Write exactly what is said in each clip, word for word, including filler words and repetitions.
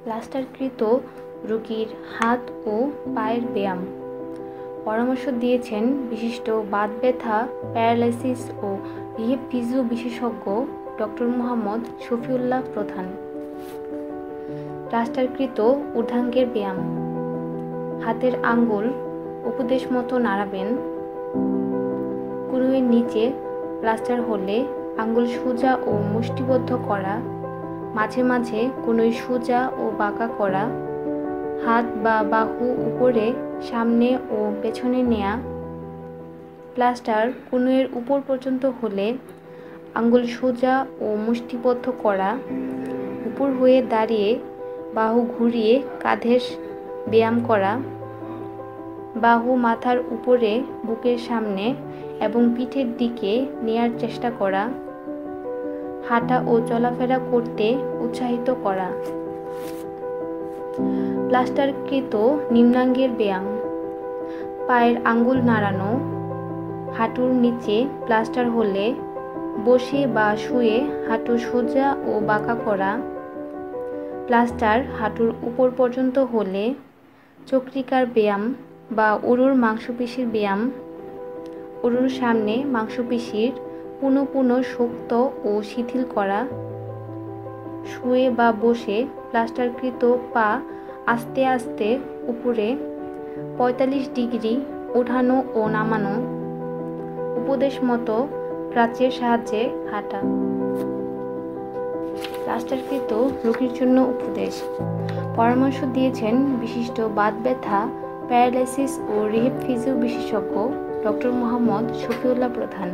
প্লাস্টারকৃত রোগীর হাত ও পায়ের ব্যায়াম। পরামর্শ দিয়েছেন বিশিষ্ট বাত ব্যথা, প্যারালাইসিস ও রিহেব ফিজিও বিশেষজ্ঞ ডক্টর মোহাম্মদ শফিউল্লাহ প্রধান। প্লাস্টারকৃত ঊর্ধ্বাঙ্গের ব্যায়াম। হাতের আঙ্গুল উপদেশ মতো নাড়াবেন। কনুইয়ের নিচে প্লাস্টার হলে আঙ্গুল সোজা ও মুষ্টিবদ্ধ করা, মাঝে মাঝে কনুই সোজা ও বাঁকা করা, হাত বা বাহু উপরে, সামনে ও পেছনে নেয়া। প্লাস্টার কনুইয়ের উপর পর্যন্ত হলে আঙ্গুল সোজা ও মুষ্টিবদ্ধ করা, উপর হয়ে দাঁড়িয়ে বাহু ঘুরিয়ে কাঁধের ব্যায়াম করা, বাহু মাথার উপরে, বুকের সামনে এবং পিঠের দিকে নেয়ার চেষ্টা করা, হাঁটা ও চলাফেরা করতে উৎসাহিত করা। প্লাস্টারকৃত নিম্নাঙ্গের ব্যায়াম। পায়ের আঙ্গুল নাড়ানো, হাঁটুর নিচে প্লাস্টার হলে বসে বা শুয়ে হাঁটু সোজা ও বাঁকা করা। প্লাস্টার হাঁটুর উপর পর্যন্ত হলে চক্রিকার ব্যায়াম বা উরুর মাংসপেশির ব্যায়াম। উরুর সামনে মাংসপেশির পুনঃ পুনঃ শক্ত ও শিথিল করা। শুয়ে বা বসে প্লাস্টারকৃত পা আস্তে আস্তে উপরে পঁয়তাল্লিশ ডিগ্রি ওঠানো ও নামানো। উপদেশ মতো ক্রাচের সাহায্যে হাঁটা। প্লাস্টারকৃত রোগীর জন্য উপদেশ। পরামর্শ দিয়েছেন বিশিষ্ট বাত ব্যথা, প্যারালাইসিস ও রিহেব ফিজিও বিশেষজ্ঞ ডক্টর মোহাম্মদ শফিউল্লাহ প্রধান।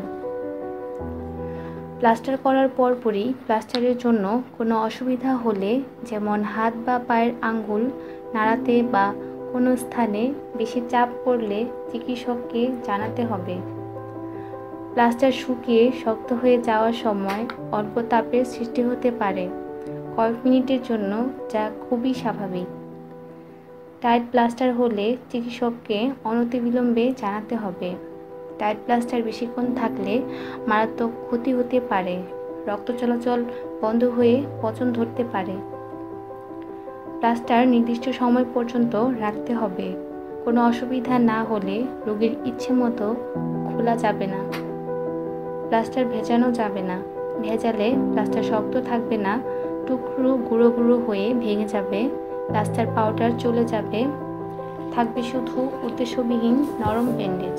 প্লাস্টার করার পরপরই প্লাস্টারের জন্য কোনো অসুবিধা হলে, যেমন হাত বা পায়ের আঙ্গুল নাড়াতে বা কোনো স্থানে বেশি চাপ পড়লে চিকিৎসককে জানাতে হবে। প্লাস্টার শুকিয়ে শক্ত হয়ে যাওয়ার সময় অল্প তাপের সৃষ্টি হতে পারে কয়েক মিনিটের জন্য, যা খুবই স্বাভাবিক। টাইট প্লাস্টার হলে চিকিৎসককে অনতিবিলম্বে জানাতে হবে। টাইট প্লাস্টার বেশিক্ষণ থাকলে মারাত্মক ক্ষতি হতে পারে, রক্ত চলাচল বন্ধ হয়ে পচন ধরতে পারে। প্লাস্টার নির্দিষ্ট সময় পর্যন্ত রাখতে হবে। কোনো অসুবিধা না হলে রোগীর ইচ্ছে মতো খোলা যাবে না। প্লাস্টার ভেজানো যাবে না। ভেজালে প্লাস্টার শক্ত থাকবে না, টুকরো গুঁড়ো গুঁড়ো হয়ে ভেঙে যাবে, প্লাস্টার পাউডার চলে যাবে, থাকবে শুধু উদ্দেশ্যবিহীন নরম ব্যান্ডেজ।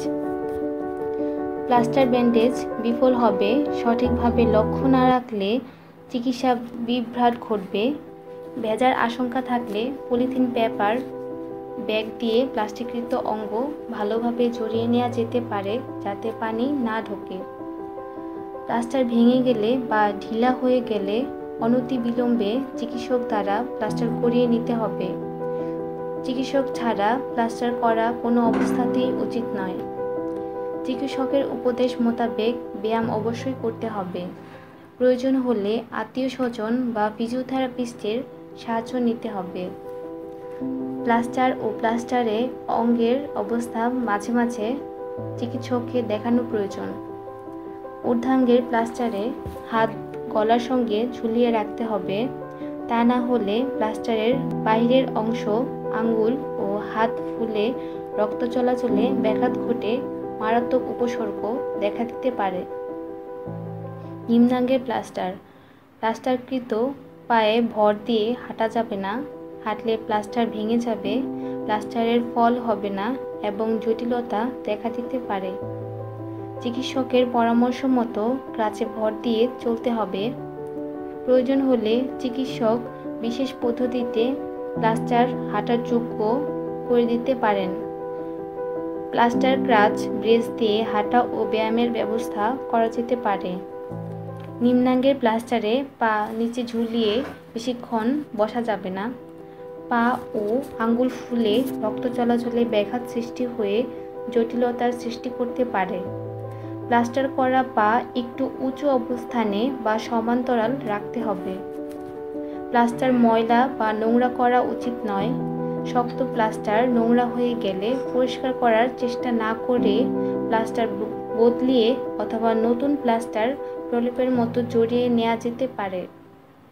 প্লাস্টার ব্যান্ডেজ বিফল হবে। সঠিকভাবে লক্ষ্য না রাখলে চিকিৎসা বিভ্রাট ঘটবে। ভেজার আশঙ্কা থাকলে পলিথিন পেপার ব্যাগ দিয়ে প্লাস্টিককৃত অঙ্গ ভালোভাবে জড়িয়ে নেওয়া যেতে পারে, যাতে পানি না ঢোকে। প্লাস্টার ভেঙে গেলে বা ঢিলা হয়ে গেলে অনতিবিলম্বে চিকিৎসক দ্বারা প্লাস্টার করিয়ে নিতে হবে। চিকিৎসক ছাড়া প্লাস্টার করা কোনো অবস্থাতেই উচিত নয়। চিকিৎসকের উপদেশ মোতাবেক ব্যায়াম অবশ্যই করতে হবে। প্রয়োজন হলে আত্মীয় স্বজন বা ফিজিওথেরাপিস্টের সাহায্য নিতে হবে। প্লাস্টার ও প্লাস্টারে অঙ্গের অবস্থা মাঝে মাঝে চিকিৎসককে দেখানো প্রয়োজন। ঊর্ধ্বাঙ্গের প্লাস্টারে হাত গলার সঙ্গে ঝুলিয়ে রাখতে হবে, তা না হলে প্লাস্টারের বাইরের অংশ, আঙ্গুল ও হাত ফুলে রক্ত চলাচলে ব্যাঘাত ঘটে মারাত্মক উপসর্গ দেখা দিতে পারে। নিম্নাঙ্গের প্লাস্টার। প্লাস্টারকৃত পায়ে ভর দিয়ে হাঁটা যাবে না। হাঁটলে প্লাস্টার ভেঙে যাবে, প্লাস্টারের ফল হবে না এবং জটিলতা দেখা দিতে পারে। চিকিৎসকের পরামর্শ মতো ক্রাচে ভর দিয়ে চলতে হবে। প্রয়োজন হলে চিকিৎসক বিশেষ পদ্ধতিতে প্লাস্টার হাঁটার যোগ্য করে দিতে পারেন। প্লাস্টার ক্রাচ ব্রেস দিয়ে হাঁটা ও ব্যায়ামের ব্যবস্থা করা যেতে পারে। নিম্নাঙ্গের প্লাস্টারে পা নিচে ঝুলিয়ে বেশিক্ষণ বসা যাবে না। পা ও আঙ্গুল ফুলে রক্ত চলাচলে ব্যাঘাত সৃষ্টি হয়ে জটিলতার সৃষ্টি করতে পারে। প্লাস্টার করা পা একটু উঁচু অবস্থানে বা সমান্তরাল রাখতে হবে। প্লাস্টার ময়লা বা নোংরা করা উচিত নয়। শক্ত প্লাস্টার নোংরা হয়ে গেলে পরিষ্কার করার চেষ্টা না করে প্লাস্টার বদলিয়ে অথবা নতুন প্লাস্টার প্রলেপের মতো জড়িয়ে নেওয়া যেতে পারে।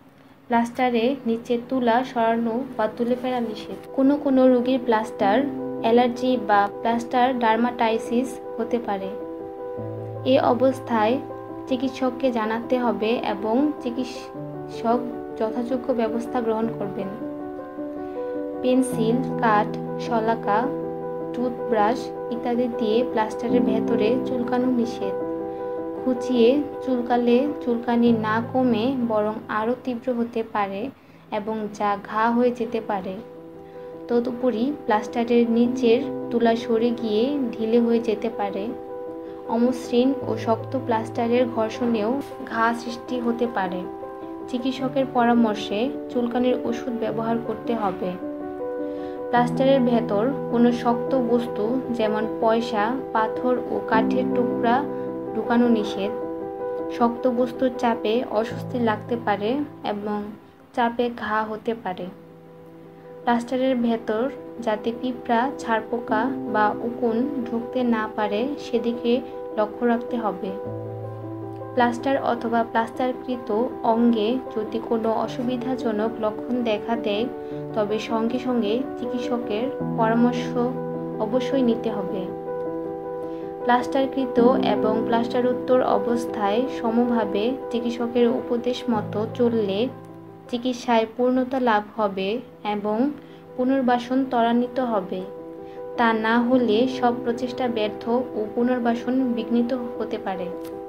প্লাস্টারে নিচে তুলা সরানো বা তুলে ফেলা নিষেধ। কোনো কোনো রোগীর প্লাস্টার অ্যালার্জি বা প্লাস্টার ডার্মাটাইসিস হতে পারে। এ অবস্থায় চিকিৎসককে জানাতে হবে এবং চিকিৎসক যথাযোগ্য ব্যবস্থা গ্রহণ করবেন। পেন্সিল, কাঠ, শলাকা, টুথব্রাশ ইত্যাদি দিয়ে প্লাস্টারের ভেতরে চুলকানো নিষেধ। খুঁচিয়ে চুলকালে চুলকানি না কমে বরং আরও তীব্র হতে পারে এবং যা ঘা হয়ে যেতে পারে। তদুপরি প্লাস্টারের নিচের তুলা সরে গিয়ে ঢিলে হয়ে যেতে পারে। অমসৃণ ও শক্ত প্লাস্টারের ঘর্ষণেও ঘা সৃষ্টি হতে পারে। চিকিৎসকের পরামর্শে চুলকানির ওষুধ ব্যবহার করতে হবে। প্লাস্টারের ভেতর কোনো শক্ত বস্তু যেমন পয়সা, পাথর ও কাঠের টুকরা ঢুকানো নিষেধ। শক্ত বস্তুর চাপে অস্বস্তি লাগতে পারে এবং চাপে ঘা হতে পারে। প্লাস্টারের ভেতর যাতে পিঁপড়া, ছারপোকা বা উকুন ঢুকতে না পারে সেদিকে লক্ষ্য রাখতে হবে। প্লাস্টার অথবা প্লাস্টারকৃত অঙ্গে যদি কোনো অসুবিধাজনক লক্ষণ দেখা দেয় তবে সঙ্গে সঙ্গে চিকিৎসকের পরামর্শ অবশ্যই নিতে হবে। প্লাস্টারকৃত এবং প্লাস্টারোত্তর অবস্থায় সমভাবে চিকিৎসকের উপদেশ মতো চললে চিকিৎসায় পূর্ণতা লাভ হবে এবং পুনর্বাসন ত্বরান্বিত হবে। তা না হলে সব প্রচেষ্টা ব্যর্থ ও পুনর্বাসন বিঘ্নিত হতে পারে।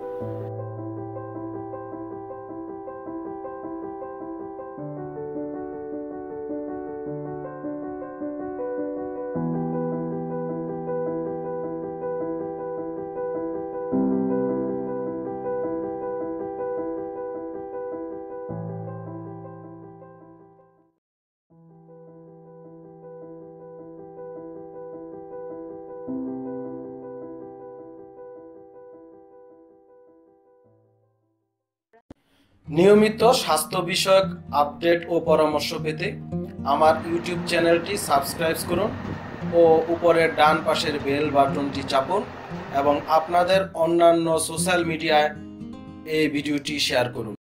নিয়মিত স্বাস্থ্য বিষয়ক আপডেট ও পরামর্শ পেতে আমার ইউটিউব চ্যানেলটি সাবস্ক্রাইব করুন ও উপরের ডান পাশের বেল বাটনটি চাপুন এবং আপনাদের অন্যান্য সোশ্যাল মিডিয়ায় এই ভিডিওটি শেয়ার করুন।